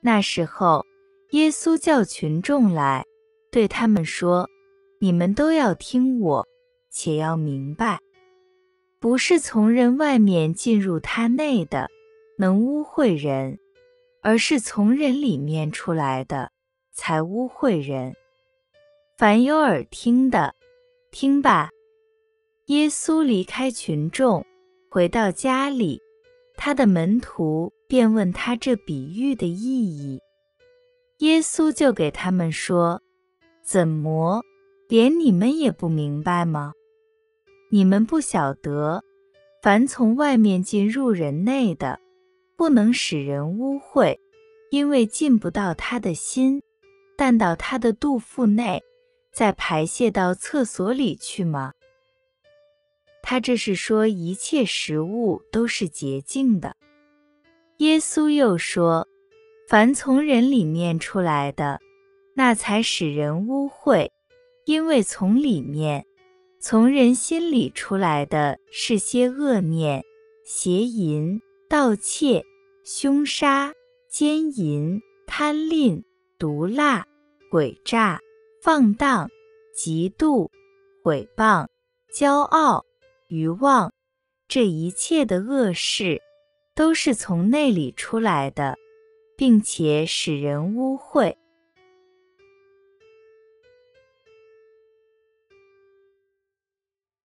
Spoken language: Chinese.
那时候，耶稣叫群众来，对他们说：你们都要听我，且要明白，不是从人外面进入他内的，能污秽人，而是从人里面出来的，才污秽人。凡有耳听的，听吧。耶稣离开群众，回到家里，他的门徒便问他这比喻的意义。耶稣就给他们说：怎么，连你们也不明白吗？你们不晓得，凡从外面进入人内的，不能使人污秽，因为进不到他的心，但到他的肚腹内，再排泄到厕所里去吗？他这是说一切食物都是洁净的。耶稣又说：凡从人里面出来的，那才使人污秽，因为从里面，从人心里出来的是些恶念、邪淫、盗窃、凶杀、奸淫、贪吝、毒辣、诡诈、放荡、嫉妒、毁谤、骄傲、愚妄，这一切的恶事，都是从内里出来的，并且使人污秽。